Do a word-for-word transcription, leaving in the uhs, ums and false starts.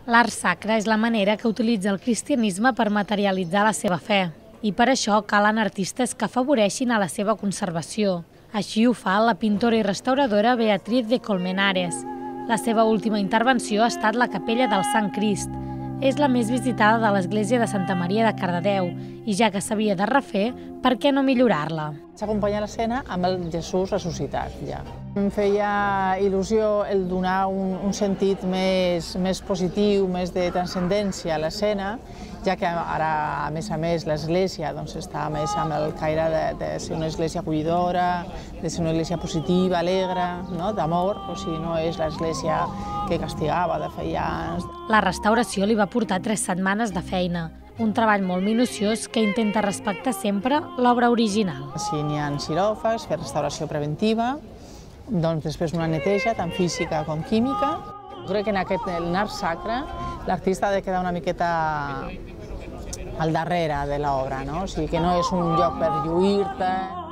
L'art sacre és la manera que utilitza el cristianisme per materialitzar la seva fe, i per això calen artistes que afavoreixin a la seva conservació. Així ho fa la pintora i restauradora Beatriz de Colmenares. La seva última intervenció ha estat la Capella del Sant Crist. És la més visitada de l'església de Santa Maria de Cardedeu i ja que s'havia de refer, per què no millorar-la? S'acompanya l'escena amb el Jesús ressuscitat, ja. Em feia il·lusió el donar un, un sentit més, més positiu, més de transcendència a l'escena, ja que ara, a més a més, l'església doncs, està més amb el caire de, de ser una església acollidora, de ser una església positiva, alegre, no? D'amor, o sigui, no és l'església que castigava de feia anys. La restauració li va portar tres setmanes de feina, un treball molt minuciós que intenta respectar sempre l'obra original. Si n'hi ha xiròfags, fer restauració preventiva, doncs després una neteja, tant física com química. Jo crec que en aquest en art sacre l'artista ha de quedar una miqueta al darrere de l'obra, no? O sigui, que no és un lloc per lluir-te.